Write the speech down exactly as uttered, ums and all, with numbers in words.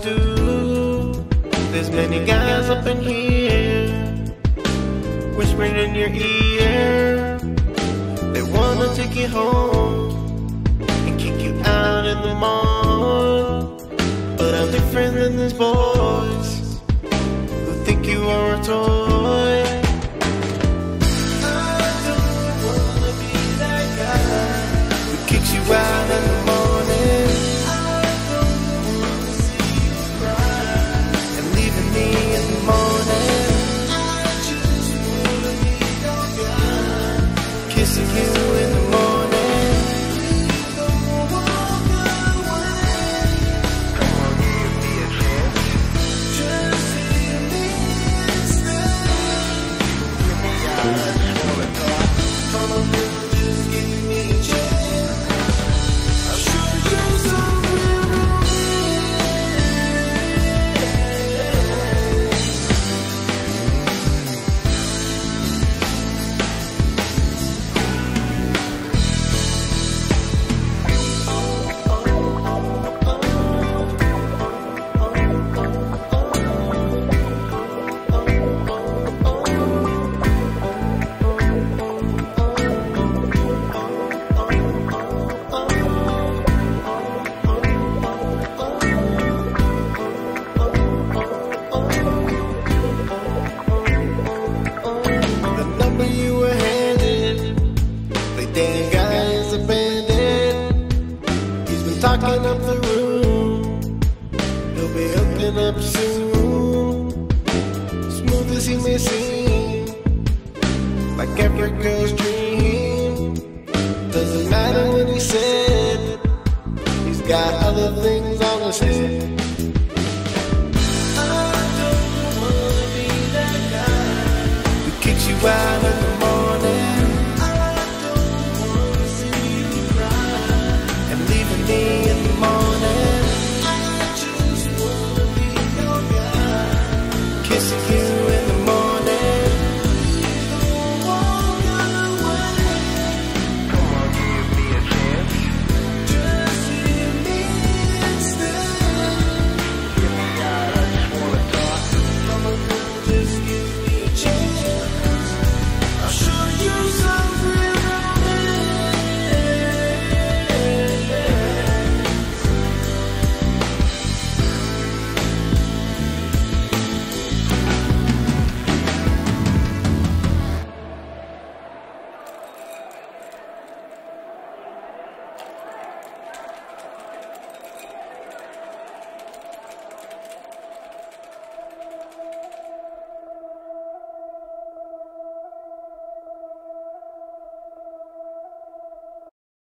do. There's many guys up in here whispering in your ear. They wanna take you home and kick you out in the morn. But I'm different than these boys who think you are a toy. I don't wanna be that guy who kicks you out in the morning. I don't wanna see you cry and leaving me in the morning. I just wanna be your guy, kissing you in the morning. Please don't walk away. Come on, give me a chance. Just hear me instead. Give me a swollen thought. Come on, just give me a chance. I'll show you something real. The number you were handed, the damn guy is a bandit. He's been talking up the room, he'll be hooking up soon. Smooth as he may seem, like every girl's dream. Doesn't matter what he said, he's got other things on his head. I don't wanna be that guy who kicks you out of